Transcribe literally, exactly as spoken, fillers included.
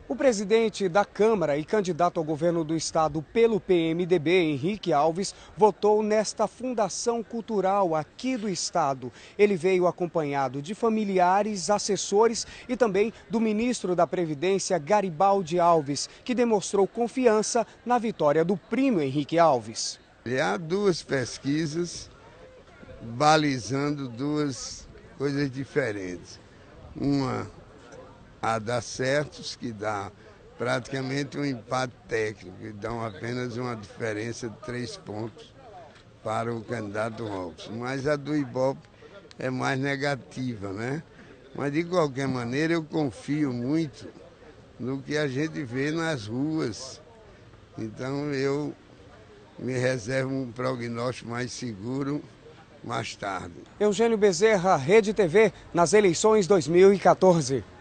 O presidente da Câmara e candidato ao governo do estado pelo P M D B, Henrique Alves, votou nesta fundação cultural aqui do estado. Ele veio acompanhado de familiares, assessores e também do ministro da Previdência, Garibaldi Alves, que demonstrou confiança na vitória do primo Henrique Alves. Há duas pesquisas balizando duas coisas diferentes. Uma a dar certos, que dá praticamente um empate técnico, que dão apenas uma diferença de três pontos para o candidato Robson. Mas a do Ibope é mais negativa, né? Mas de qualquer maneira eu confio muito no que a gente vê nas ruas. Então eu me reservo um prognóstico mais seguro mais tarde. Eugênio Bezerra, Rede T V, nas eleições dois mil e quatorze.